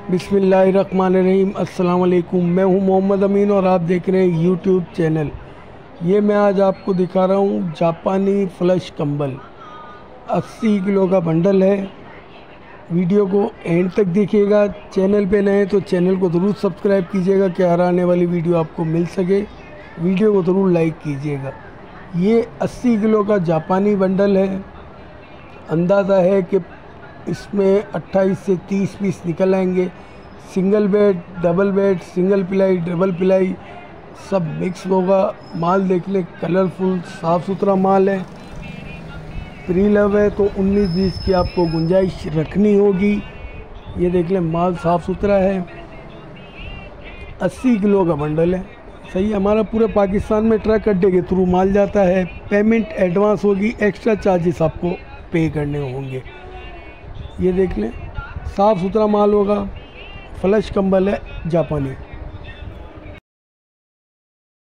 बिस्मिल्लाहिर्रहमानिर्रहीम। अस्सलाम वालेकुम। मैं हूं मोहम्मद अमीन और आप देख रहे हैं यूट्यूब चैनल। ये मैं आज आपको दिखा रहा हूं जापानी फ्लश कंबल। 80 किलो का बंडल है। वीडियो को एंड तक देखिएगा। चैनल पे नए तो चैनल को ज़रूर सब्सक्राइब कीजिएगा कि हर आने वाली वीडियो आपको मिल सके। वीडियो को ज़रूर लाइक कीजिएगा। ये 80 किलो का जापानी बंडल है। अंदाज़ा है कि इसमें 28 से 30 पीस निकल आएंगे। Single bed, double bed, single pillow, double pillow सब मिक्स होगा। माल देख ले, कलरफुल साफ़ सुथरा माल है। प्री लव है तो 19-20 की आपको गुंजाइश रखनी होगी। ये देख लें, माल साफ़ सुथरा है। 80 किलो का बंडल है। सही, हमारा पूरे पाकिस्तान में ट्रक अड्डे के थ्रू माल जाता है। पेमेंट एडवांस होगी, एक्स्ट्रा चार्जेस आपको पे करने होंगे। ये देख लें, साफ़ सुथरा माल होगा। फ्लश कंबल है जापानी।